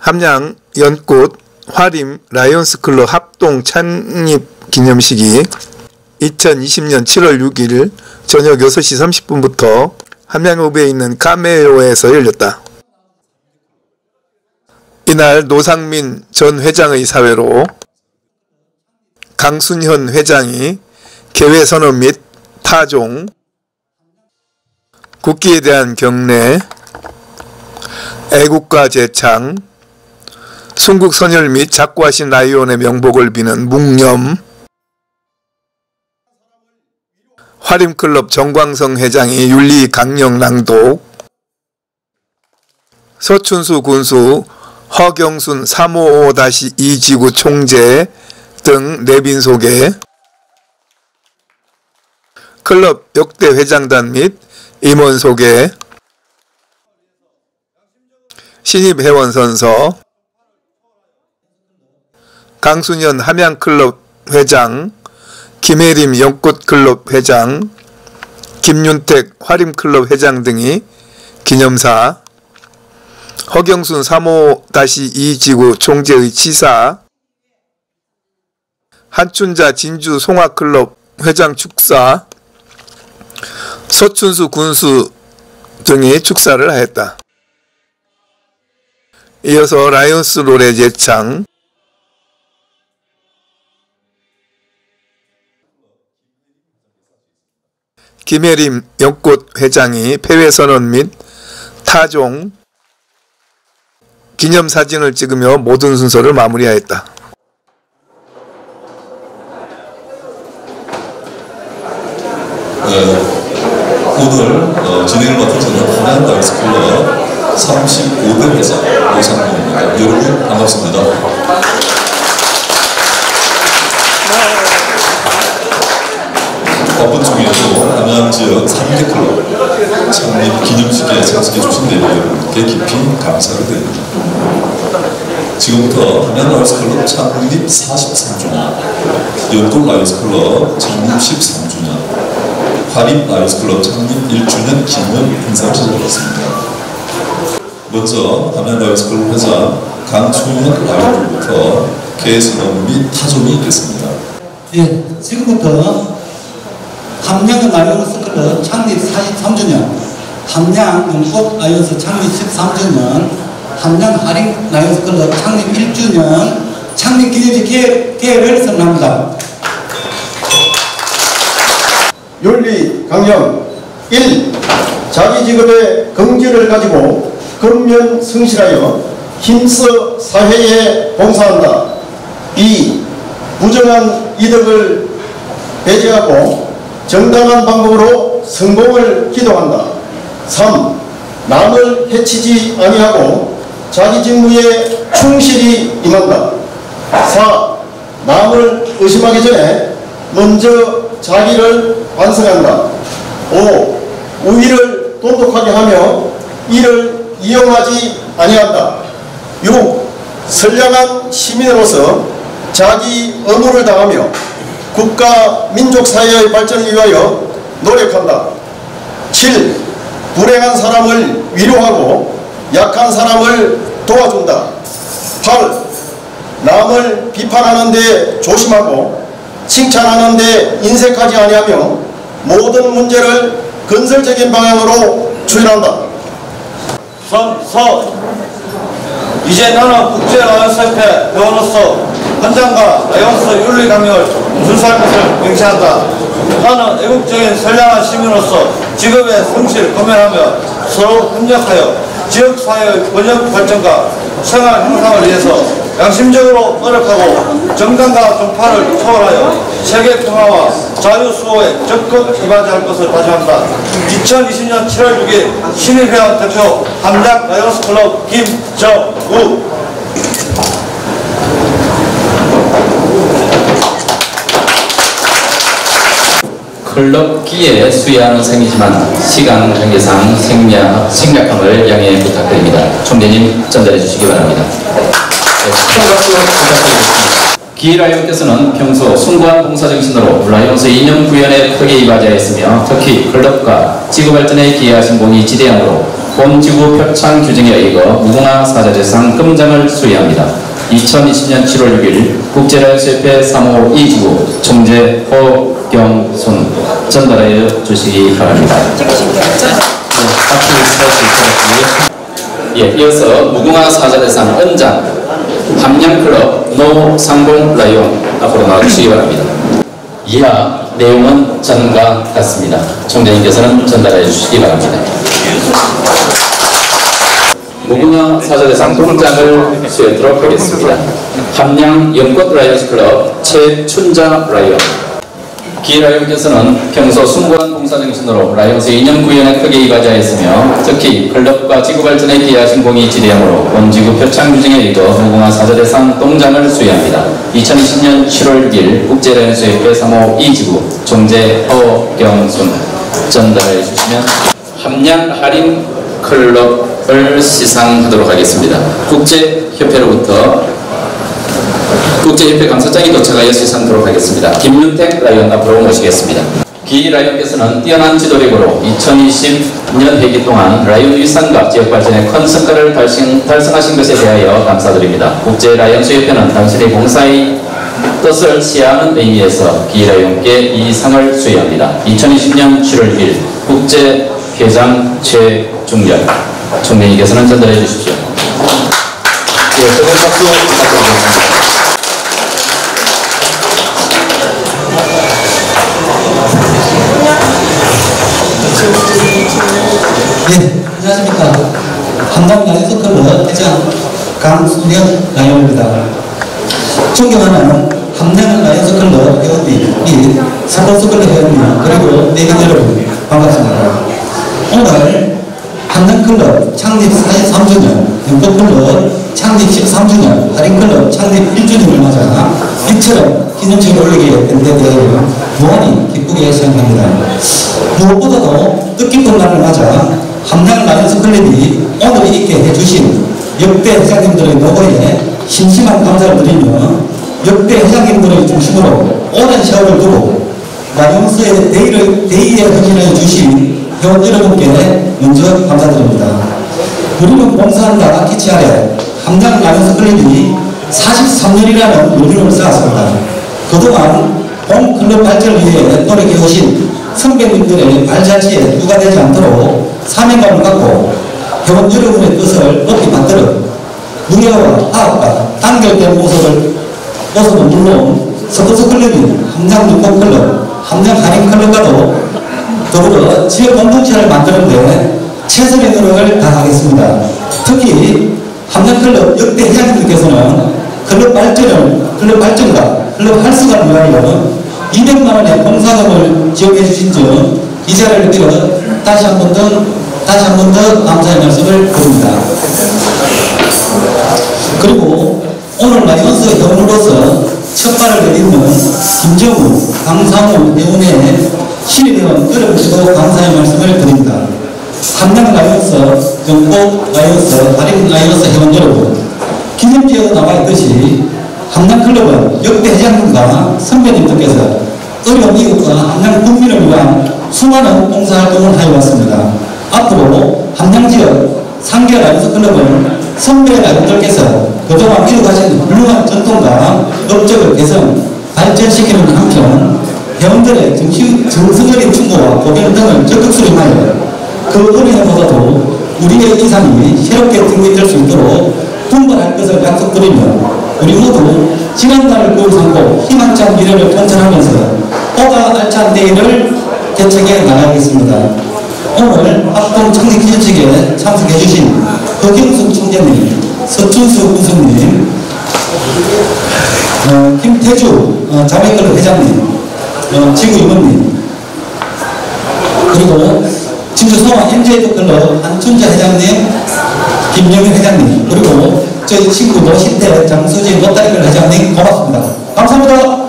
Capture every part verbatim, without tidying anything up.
함양 연꽃 화림 라이온스클럽 합동 창립 기념식이 이천이십 년 칠월 육일 저녁 여섯 시 삼십 분부터 함양읍에 있는 카메오에서 열렸다. 이날 노상민 전 회장의 사회로 강순현 회장이 개회선언 및 타종, 국기에 대한 경례, 애국가 제창, 순국선열 및 작고하신 라이온의 명복을 비는 묵념, 화림클럽 정광성 회장이 윤리 강령 낭독, 서춘수 군수 허경순 삼오오 이 지구 총재 등 내빈 소개, 클럽 역대 회장단 및 임원 소개, 신입 회원 선서, 강순현 함양클럽 회장, 김혜림 연꽃클럽 회장, 김윤택 화림클럽 회장 등이 기념사, 허경순 삼오오 이 지구 총재의 치사, 한춘자 진주 송화클럽 회장 축사, 서춘수 군수 등이 축사를 하였다. 이어서 라이온스 노래 제창, 김혜림 연꽃 회장이 폐회선언 및 타종, 기념사진을 찍으며 모든 순서를 마무리하였다. 네, 오늘 어, 진행을 맡은 저는 함양 라이온스클럽 삼십오 대 회장 노상민입니다. 여러분 반갑습니다. 바쁜 중에도 함양 지역 삼 개 클럽 창립 기념식에 참석해 주신 대표 여러분께 깊이 감사를 드립니다. 지금부터 함양 라이온스클럽 창립 사십삼 주년, 연꽃 라이온스클럽 창립 십삼 주년, 화림 라이온스클럽 창립 일 주년 기념 행사를 시작하겠습니다. 먼저 함양 라이온스클럽 회장 강순현 라이온부터 개선언 및 타종이 있겠습니다. 예, 지금부터 함양 라이온스클럽 창립 사십삼 주년, 함양 연꽃 라이온스 창립 십삼 주년, 함양 화림 라이온스클럽 창립 일 주년 창립 기념식 개회를 선언합니다. 윤리 강령 일. 자기 직업의 긍지를 가지고 근면 성실하여 힘써 사회에 봉사한다. 이. 부정한 이득을 배제하고 정당한 방법으로 성공을 기도한다. 삼. 남을 해치지 아니하고 자기 직무에 충실히 임한다. 사. 남을 의심하기 전에 먼저 자기를 반성한다. 오. 우위를 돈독하게 하며 이를 이용하지 아니한다. 육. 선량한 시민으로서 자기 의무를 다하며 국가 민족 사회의 발전을 위하여 노력한다. 칠. 불행한 사람을 위로하고 약한 사람을 도와준다. 팔. 남을 비판하는 데 조심하고 칭찬하는 데 인색하지 아니하며 모든 문제를 건설적인 방향으로 추진한다. 서, 서. 이제 나는 국제 라이온스협회 회원으로서 헌장과 라이온스 윤리 강령을 준수할 것을 명시한다. 나는 애국적인 선량한 시민으로서 직업에 성실 검열하며 서로 협력하여 지역사회의 번영 발전과 생활 향상을 위해서 양심적으로 노력하고 정당과 종파를 초월하여 세계 평화와 자유수호에 적극 이바지할 것을 다짐한다. 이천이십 년 칠월 육일 신입회원 대표 함양 라이온스클럽 김정우. 클럽기에 수여하는 생이지만 시간 관계상 생략, 생략함을 양해 부탁드립니다. 총재님 전달해 주시기 바랍니다. 네, 큰 박수 부탁드리겠습니다. 기라이온께서는 평소 숭고한 봉사정신으로 라이온스 이념 구현에 크게 이바지하였으며 특히 클럽과 지구발전에 기여하신 분이 지대함으로 본지구 표창 규정에 의거 무궁화 사자대상 금장을 수여합니다. 이천이십년 칠월 육일 국제라이언스협회 삼호이 지구 총재 허경순 전달하여 주시기 바랍니다. 예, 이어서 무궁화 사자대상 은장 함양클럽 노상봉 라이온 앞으로 나와주시기 바랍니다. 이하 내용은 전과 같습니다. 총재님께서는 전달해 주시기 바랍니다. 무궁화 사자대상 동장을 수여하도록 하겠습니다. 함양 연꽃 라이언스 클럽 최춘자 라이언. 기 라이언께서는 평소 숭고한 봉사정신으로 라이언스의 이념 구현에 크게 이바지하였으며 특히 클럽과 지구 발전에 기여하신 공이 지대함으로 본지구 표창 규정에 의거 무궁화 사자대상 동장을 수여합니다. 이천이십년 칠월 육일 국제라이언스협회 삼호이 지구 총재 허경순 전달해 주시면 함양 할인 클럽을 시상하도록 하겠습니다. 국제협회로부터 국제협회 감사장이 도착하여 시상하도록 하겠습니다. 김윤택 라이언 앞으로 모시겠습니다. 기 라이언께서는 뛰어난 지도력으로 이천이십년 회기 동안 라이언 위상과 지역 발전에 큰 성과를 달성, 달성하신 것에 대하여 감사드립니다. 국제 라이언스협회는 당신의 봉사의 뜻을 시하는 의미에서 기 라이언께 이 상을 수여합니다. 이천이십년 칠월 육일 국제회장 최중렬 총재님께서는 전달해 주십시오. 예, 뜨거운 박수 부탁드리겠습니다. 네, 안녕하십니까. 함양 라이언스 클럽 회장 강순현 라이언입니다. 존경하는 함양 라이언스 클럽 회원님, 및 스포츠 클럽 회원님, 그리고 내빈 여러분, 반갑습니다. 오늘 함양클럽 창립 사십삼주년, 연꽃클럽 창립 십삼주년, 할인클럽 창립 일주년을 맞아 이처럼 기념식을 올리게 된 데 대하여 무한히 기쁘게 생각합니다. 무엇보다도 뜻깊은 날을 맞아 함양 라이언스 클럽이 오늘 있게 해주신 역대 회장님들의 노고에 심심한 감사를 드리며 역대 회장님들의 중심으로 오랜 세월을 두고 라이언스의 대의를, 대의에 헌신해 주신 회원 여러분께 먼저 감사드립니다. 우리는 봉사한다 기치 아래 함양 라이언스 클럽이 사십삼년이라는 의미를 쌓았습니다. 그동안 본 클럽 발전을 위해 노력해 오신 선배님들의 발자취에 누가 되지 않도록 사명감을 갖고 회원 여러분의 뜻을 높이 받들어 무예와 화합과 단결된 모습을, 모습은 물론 스포츠 클럽인 함양 연꽃클럽, 함양 할인클럽과도 더불어 지역 공동체를 만드는데 최선의 노력을 다하겠습니다. 특히 함양클럽 역대 회장님들께서는 클럽 발전을, 클럽 발전과 클럽 활성화를 위하여 이백만 원의 봉사금을 지원해 주신 점 이 자리를 빌어 다시 한 번 더, 다시 한 번 더 감사의 말씀을 드립니다. 그리고 오늘 라이언스 회원으로서 첫 발을 내딛는 김정우, 강상우 회원의 신입회원 여러분께도 감사의 말씀을 드립니다. 함양 라이언스, 연꽃 라이언스, 할인 라이언스 회원 여러분, 기념지에 나와 있듯이 함양클럽은 역대 회장님과 선배님들께서 어려운 이웃과 함양 국민을 위한 수많은 봉사활동을 하여왔습니다. 앞으로 함양지역 상계 라이언스 클럽은 선배 라이언들께서 그동안 이어가신 훌륭한 전통과 업적을 개선, 발전시키는 한편 회원들의 정성 어린 충고와 고견 등을 적극 수렴하여 그 은혜보다도 우리의 이상이 새롭게 등기될 수 있도록 분발할 것을 약속드리며 우리 모두 지난날을 꿈 삼고 희망찬 미래를 통찰하면서 보다 알찬 내일을 개척해 나가겠습니다. 오늘 합동 창립 기념식에 참석해 주신 허경숙 총재님, 서춘수 군수님, 어, 김태주 어, 자매클럽 회장님, 어, 지구임원님, 그리고 진주소아 엠제이클럽 한춘자 회장님, 김영희 회장님, 그리고 저희 친구 노신태 장수진 롯데리클럽 회장님 고맙습니다. 감사합니다.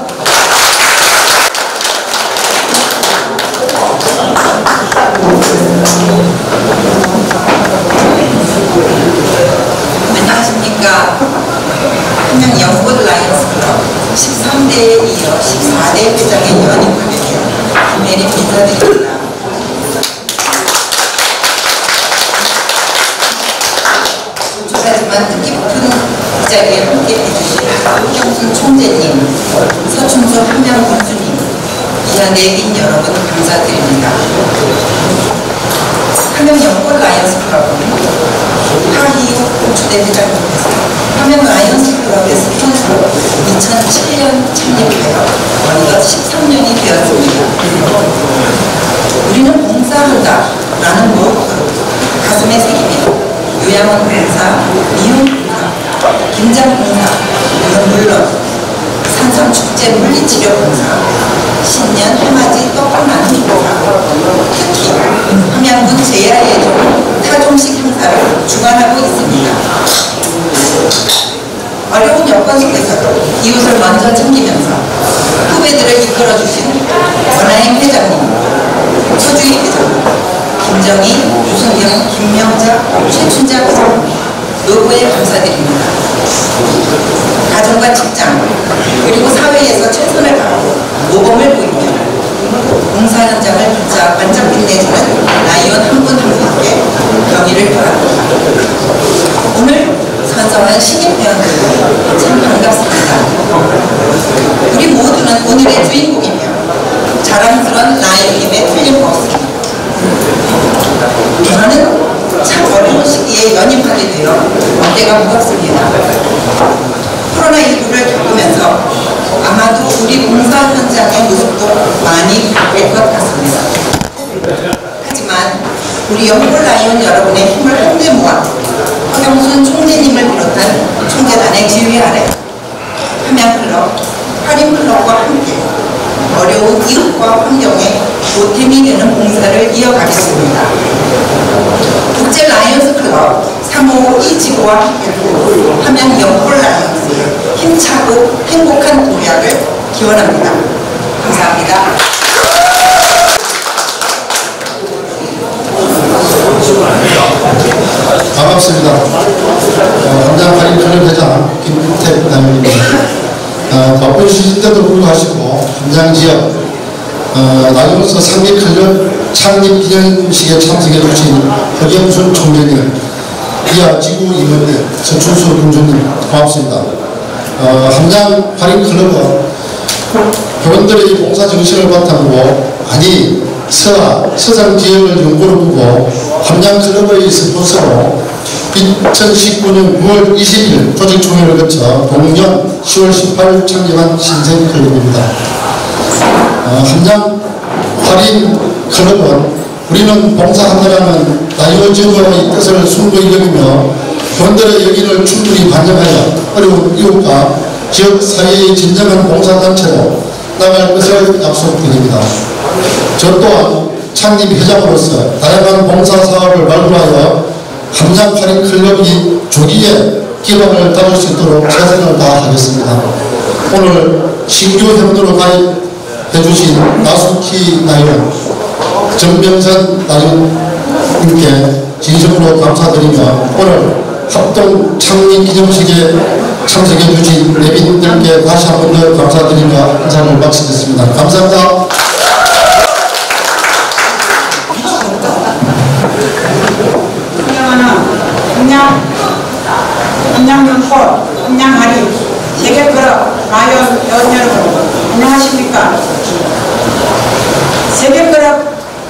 안녕하십니까. 함양 연꽃 라이언스 클럽 십삼대에 이어 십사대 회장의 연임하게 된 김혜림 인사드립니다. 박경순 총재님, 서충수 한명 군수님, 이하 내빈 여러분 감사드립니다. 한명 연골 라이언스 클럽은 하희옥 주대회장님께서 한명 라이언스 클럽의 스폰서로 이천칠 년 창립하여 어느덧 십삼 년이 되었습니다. 우리는 봉사한다 라는 무엇보다 가슴에 새기며 요양원 봉사, 미용 봉사, 김장 봉사, 이건 물론 산성 축제 물리치료 봉사, 신년 해맞이 떡국 나눔 봉사, 특히 함양군 제야예종 타종식 행사를 주관하고 있습니다. 어려운 여건 속에서도 이웃을 먼저 챙기면서 후배들을 이끌어주신 원하행 회장님, 서주희 회장님, 김정희, 유승경, 김명자, 최춘자 회장님, 노고에 감사드립니다. 가정과 직장 그리고 사회에서 최선을 다하고 모범을 보이며 봉사 현장을 진짜 반짝 빛내주는 라이언 한 분 한 분께 경의를 표합니다. 오늘 선성한 신입회원들 참 반갑습니다. 우리 모두는 오늘의 주인공이며 자랑스러운 라이언님의 틀림없습니다. 저는 참 어려운 시기에 연임하게 되어 어깨가 무겁습니다. 코로나십구를 겪으면서 아마도 우리 봉사 현장의 모습도 많이 바뀔 것 같습니다. 하지만 우리 연골 라이언 여러분의 힘을 한데 모아 허경순 총재님을 비롯한 총재단의 지휘 아래 함양클럽, 화림클럽과 함께 어려운 이웃과 환경에 보탬이 되는 봉사를 이어가겠습니다. 국제 라이언스 클럽 삼오오이 지구와 함께 함양 연골 라이언스의 힘차고 행복한 도약을 기원합니다. 감사합니다. 반갑습니다. 어, 함양 화림클럽 회장 김태 부장입니다. 어, 바쁜 시즌때도 불구하시고 함양 지역 어, 라이언스 상비 클럽 창립 기념식에 참석해 주신 허경순 총재님, 이하 지구 임원님, 서춘수 군주님 고맙습니다. 어, 함양 화림클럽은 회원들의 봉사 정신을 바탕으로 아니 서하, 서상 지역을 연구로 두고 함양클럽의 스폰서로 이천십구 년 구월 이십일 조직총회를 거쳐 동년 시월 십팔일 창립한 신생클럽입니다. 어, 함양 화림클럽은 우리는 봉사한다라는 라이언즈의 뜻을 숭고히 여기며 회원들의 여기를 충분히 반영하여 어려운 이웃과 지역 사회의 진정한 봉사단체로 나갈 것을 약속드립니다. 저 또한 창립 회장으로서 다양한 봉사사업을 발굴하여 함양 화림클럽이 조기에 기반을 다질 수 있도록 최선을 다하겠습니다. 오늘 신규 회원으로 가입해 주신 나수키 라이언, 정명선 라이언님께 진심으로 감사드리며 오늘 합동 창립 기념식에 참석해 주신 내빈들께 다시 한 번 더 감사드리며 인사를 마치겠습니다. 감사합니다. 함양, 함양연골, 함양하리, 세계클럽 라이언 회원 여러분, 안녕하십니까? 세계클럽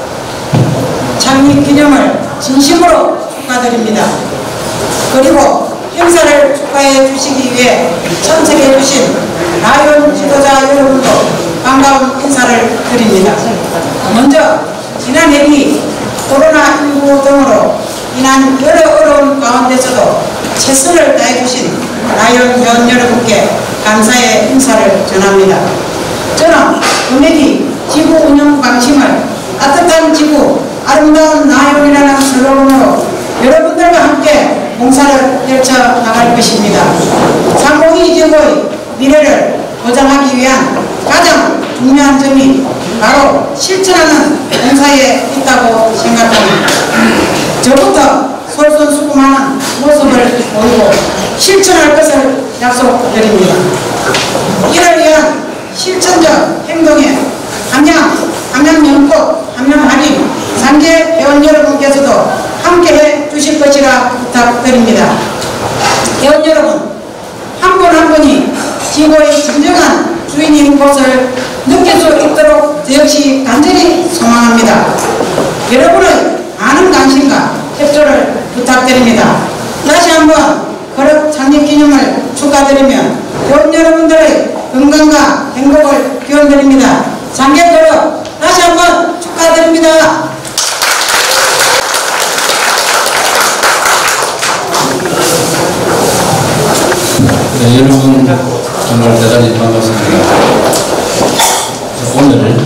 창립 기념을 진심으로 축하드립니다. 그리고 행사를 축하해 주시기 위해 참석해 주신 라이언 지도자 여러분도 반가운 인사를 드립니다. 먼저 지난 해기 코로나십구 등으로 인한 여러 어려운 가운데서도 최선을 다해주신 라이언 회원 여러분께 감사의 인사를 전합니다. 저는 은혜기 지구 운영 방침을 따뜻한 지구, 아름다운 라이언이라는 슬로건으로 여러분들과 함께 봉사를 펼쳐나갈 것입니다. 삼오오이 지구의 미래를 보장하기 위한 가장 중요한 점이 바로 실천하는 봉사에 있다고 생각합니다. 저부터 솔선수범하는 모습을 보이고 실천할 것을 약속드립니다. 이를 위한 실천적 행동에 함양, 함양연꽃, 함양하림, 상계 회원 여러분께서도 함께해 주실 것이라 부탁드립니다. 회원 여러분, 한 분 한 분이 지구의 진정한 주인인 것을 느낄 수 있도록 역시 간절히 소망합니다. 여러분의 많은 관심과 협조를 부탁드립니다. 다시 한번 거룩 창립 기념을 축하드리며 교원 여러분들의 건강과 행복을 기원드립니다. 장계 거룩 다시 한번 축하드립니다. 네, 여러분 정말 대단히 반갑습니다. 오늘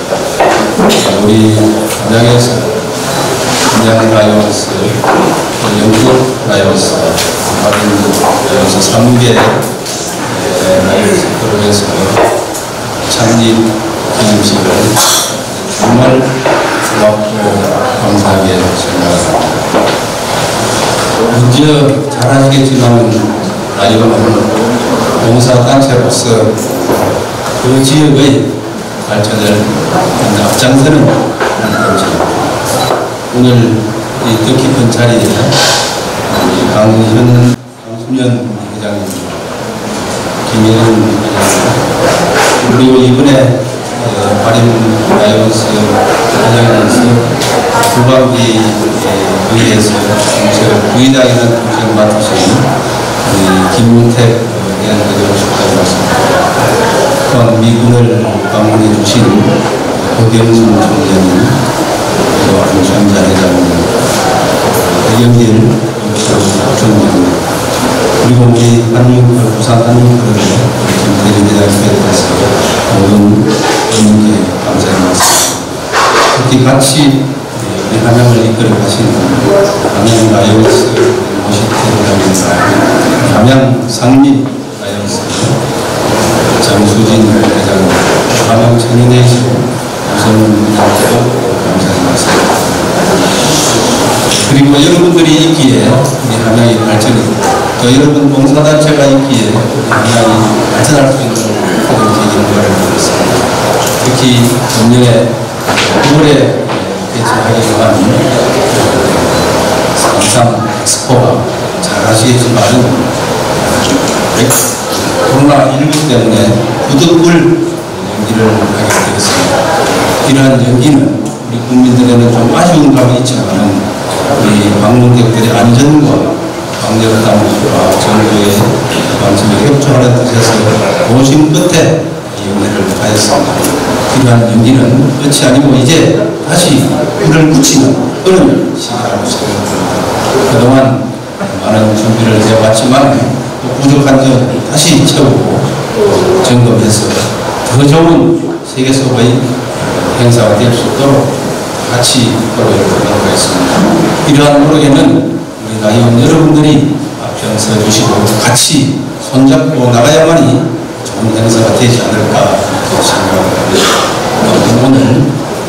우리 함양에서 함양 라이온스, 영국 라이온스, 다른 라이온스 삼 개 라이온스 프로에서 창립 기념식을 정말 고맙고 감사하게 생각합니다. 먼저 잘 아시겠지만 라이온은 봉사단체로서 그 지역의 발전을 앞장서는 단체입니다. 오늘 이 뜻깊은 자리에 강현, 강수년 회장님, 김혜은 회장님, 그리고 이번에 발인 라이온스 회장님께서 후반기에 의해서 정책 부의장이라는 정책을 맡으신 김문택 위원장님을 축하드렸습니다. 또한 미군을 방문해 주신 허경순 총장님, 그리고 안전자 회장님, 이영길 총장님, 그리고 우리 한국 부산 한국그룹의 김대리 회장님께 대해서 모든 분께 감사의 말씀. 특히 같이 우리 함양을 이끌어 가시는 함양 라이온스 함양 상립 라이온스 장수진 회장님, 함양 청년회의소 우선 회장님도 감사의 말씀. 그리고 여러분들이 있기에 우리 함양이 발전이, 또 여러분 봉사단체가 있기에 함양이 발전할 수 있는 그런 계기를 드렸습니다. 특히 작년에 구월에 개최하기로 한 삼상 엑스포가 잘 아시겠지만 코로나십구 때문에 부득불 연기를 하게 되었습니다. 이러한 연기는 우리 국민들에는 좀 아쉬운 감이 있지만 우리 방문객들의 안전과 방역 당국과 정부의 방침에 협조하는 뜻에서 고심 끝에 이 연기를 하였습니다. 이러한 연기는 끝이 아니고 이제 다시 불을 붙이는 그런 시기라고 생각합니다. 그동안 많은 준비를 해왔지만 부족한 점 다시 채우고 점검해서 더 좋은 세계 속의 행사가 될 수 있도록 같이 노력을 하겠습니다. 이러한 노력에는 우리 라이온 여러분들이 앞장서 주시고 같이 손잡고 나가야만이 좋은 행사가 되지 않을까 생각합니다. 오늘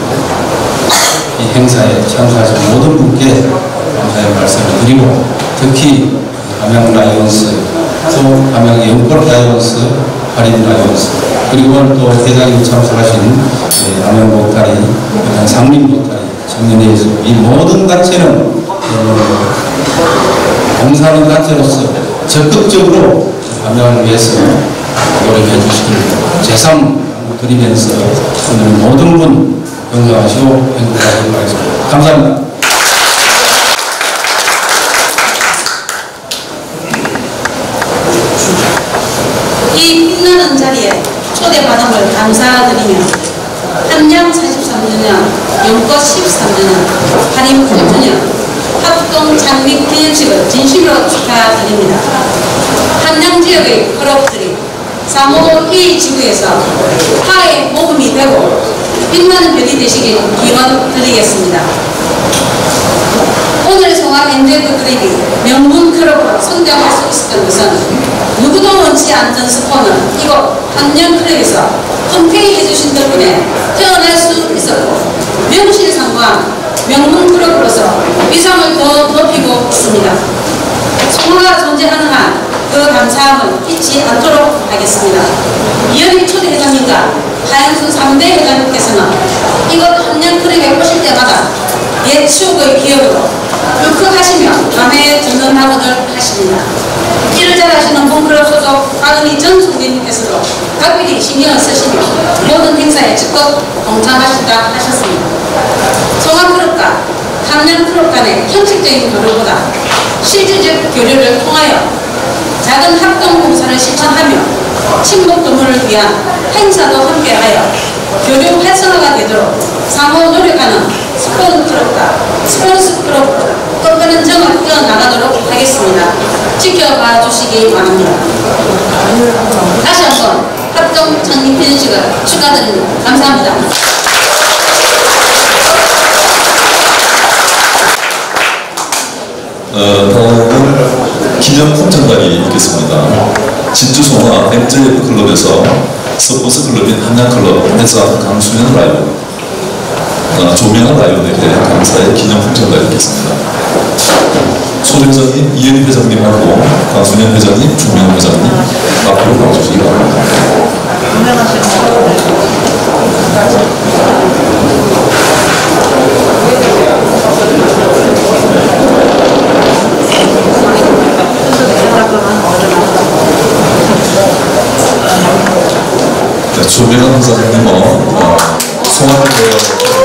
이 행사에 참석하신 모든 분께 감사의 말씀을 드리고, 특히 함양 라이온스, 또 함양 영골 라이온스, 할인 라이온스, 그리고 오늘 또 회장님 참석하신 함양 보타리, 함양 상림 보타리, 청년회의소, 이 모든 단체는 봉사하는 단체로서 적극적으로 함양을 위해서 노력해 주시길 제삼 드리면서 오늘 모든 분 건강하시고 행복하시길 바라겠습니다. 감사합니다. 이 빛나는 자리에 초대받은 걸 감사드리며 함양 사십삼 주년, 영꽃 십삼 주년, 할인 팔 주년 합동 창립 기념식을 진심으로 축하드립니다. 함양 지역의 클럽들이 사모도 이 지구에서 화의 모금이 되고 빛나는 별이 되시길 기원드리겠습니다. 오늘 송암 엔젤드 그룹이 명문 클럽으로 성장할 수 있었던 것은 누구도 원치 않던 스포는 이곳 함양 클럽에서 흔쾌히 해주신 덕분에 태어날 수 있었고, 명실상부한 명문 클럽으로서 위상을 더 높이고 있습니다. 송화가 존재하는 한 그 감사함을 잊지 않도록 하겠습니다. 이현희 초대 회장님과 하영순 삼 대 회장님께서는 이곳 함양 클럽에 오실 때마다 옛 추억의 기억으로 울컥하시며 밤에 듣는 학원을 하십니다. 일을 잘하시는 홈클럽 소속 박은희 전 총재님께서도 각별히 신경을 쓰시며 모든 행사에 적극 동참하신다 하셨습니다. 종합클럽과 탐년클럽 간의 형식적인 교류보다 실질적 교류를 통하여 작은 합동봉사를 실천하며 친목 도모를 위한 행사도 함께하여 교류 활성화가 되도록 상호 노력하는 스포츠클럽과 스포츠클럽으로 끝없는 정을 이어나가도록 하겠습니다. 지켜봐 주시기 바랍니다. 다시 한번 합동 창립 기념식을 축하드립니다. 감사합니다. 어, 다음은 기념 품전단이 있겠습니다. 진주송화 엠제이에프 클럽에서 스포츠 클럽인 한양클럽 회사 강수현 라이온, 어, 조명한 라이온에게 감사의 기념 품전단이 있겠습니다. 소회장님, 이현희 회장님하고 강수현 회장님, 조명 회장님 앞으로 나와주시기 바랍니다. 네, 조명한 회장님은 어, 송환을